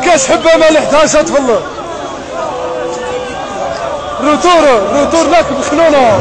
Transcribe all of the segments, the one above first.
كاس حبه مال 11 تفضل. روتور لك بخلونا.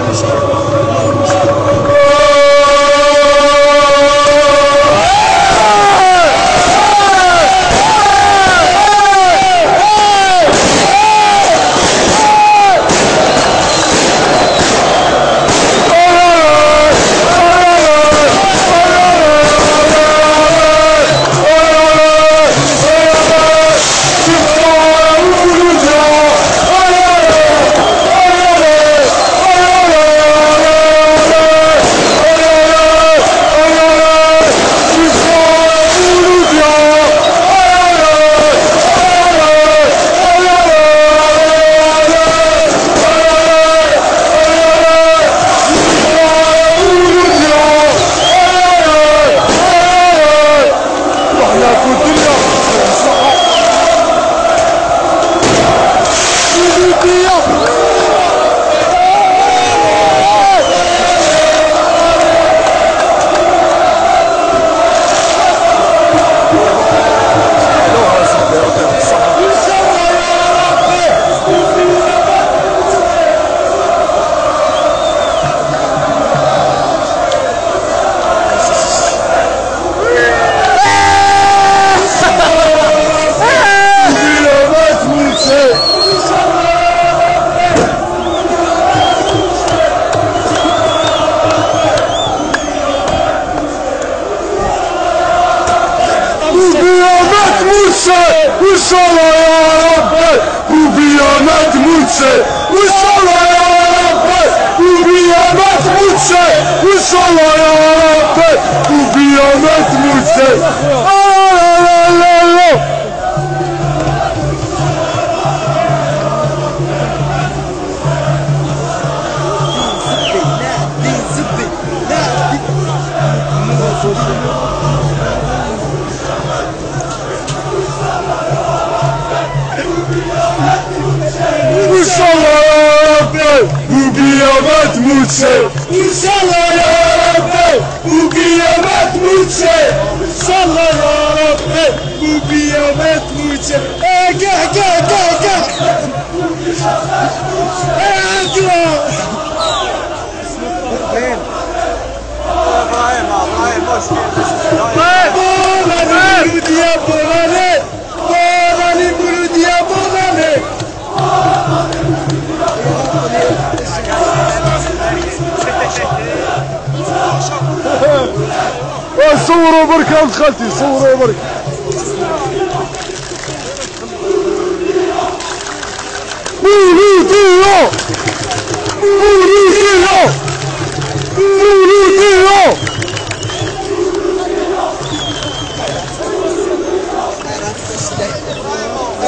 وإن شاء الله يا ربي وبيا ما تموتش وإن شاء الله يا ربي وبيا ما تموتش وإن شاء الله يا ربي وبيا ما تموتش. لا لا لا وإن شاء الله يا ربي وبيا ما تموتش وإن شاء الله يا ربي وبيا ما تموتش إن شاء الله يا ربي وبيا ما تموتش. كاع صوروا برك يا ولد خالتي صوروا برك. قولوا